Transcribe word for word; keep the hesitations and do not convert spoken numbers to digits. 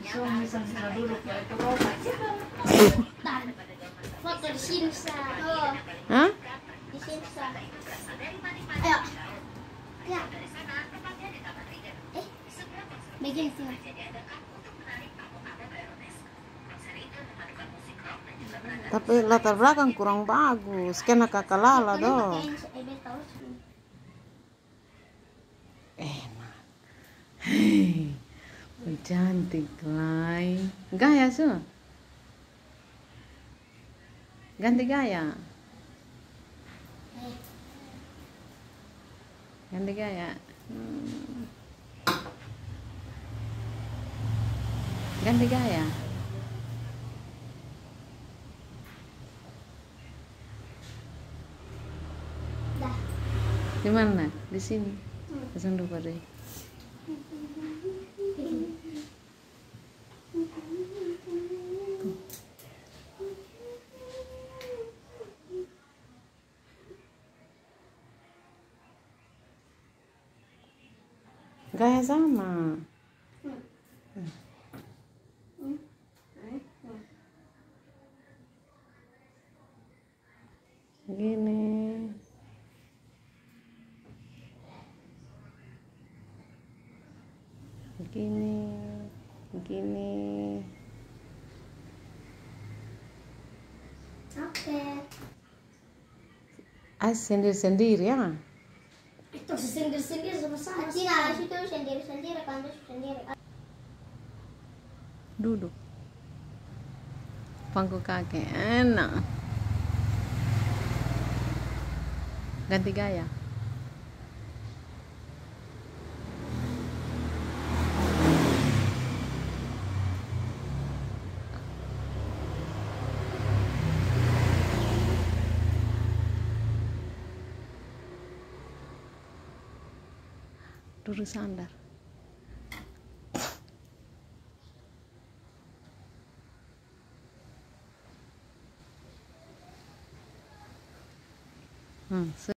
suami sama duduk ya itu roba. Foto di sini sa. Oh, Hah? di sini sa. Ayo. Ya. Eh, begini sini. Tapi latar belakang kurang bagus. Kena kakak lala dong. Enak. Hei, cantik Lai. Gaya su. Ganti gaya. Ganti gaya. Hmm. Ganti gaya. Dah. Di mana? Di sini. Pasang dulu deh. Gaya sama. Gini. Begini. Begini. Oke. Ah, sendiri-sendiri ya. Itu sendiri-sendiri sama-sama. Cina, situ sendiri-sendiri, kamu sendiri. Duduk. Pangku kaki enak. Ganti gaya. Duduk sandar. Hmm.